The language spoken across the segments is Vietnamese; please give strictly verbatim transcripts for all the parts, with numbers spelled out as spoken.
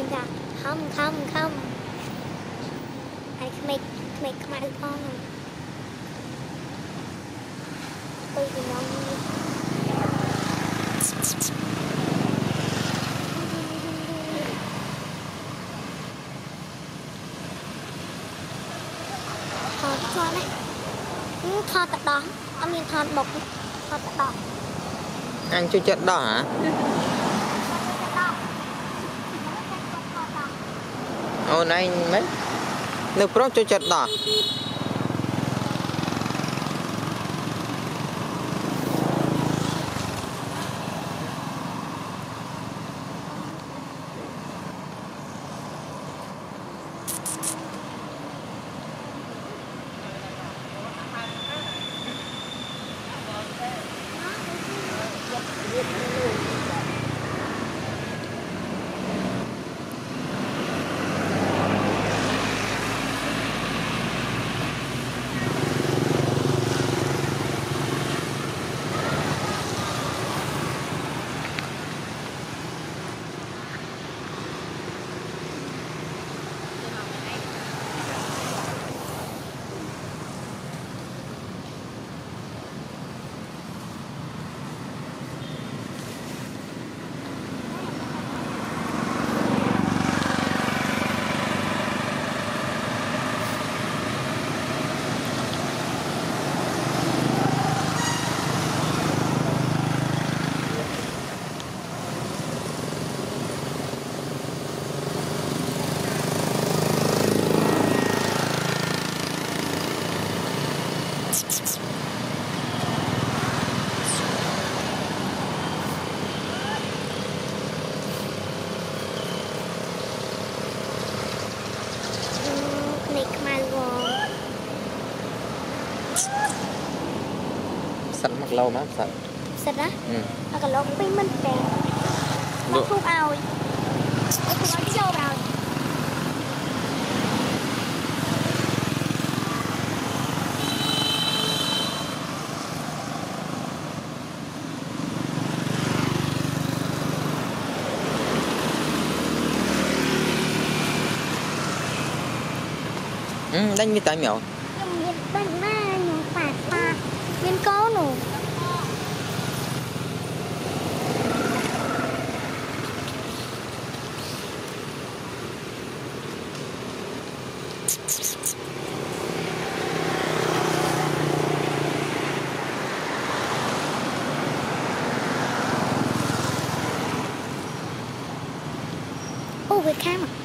dạ không không không ai make make mà được không tôi thì nó thọt thọt đấy thọt tật đó anh nhìn thọt bọc thọt tật đó anh chưa chết đó hả? Ô này mấy nước pro chưa chết đó sẵn mặc lâu má sẵn sạch á ừ nó còn lộn pin mình bè nó thuốc ao nó thuốc ao chứ đâu vào ừ đánh như tại mèo bên ma những phạt ta bên có nụ ô Việt Nam à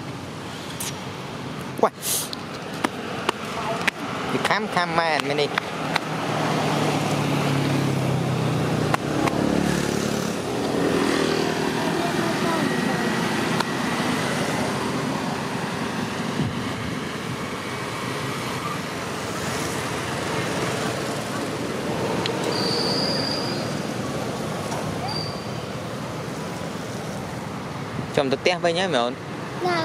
quay Việt Nam cam man mày đi chồng thực tế với nhá mày ổn đâu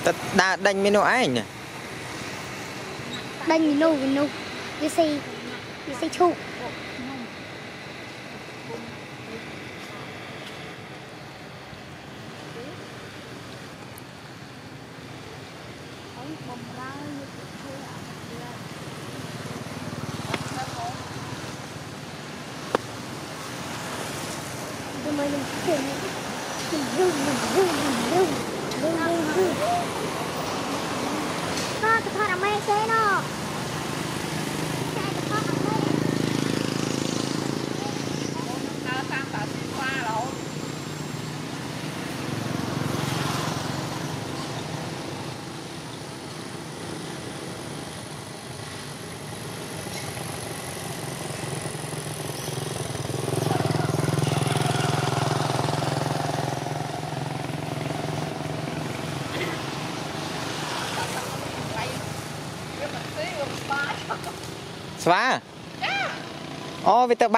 ta đa đánh menu ai nè đánh menu menu đi xe đi xe chu nhưng mà mình chuyển mình rung mình rung mình rung rung rung rung có cái thằng làm mấy xe nó xóa ô vì tao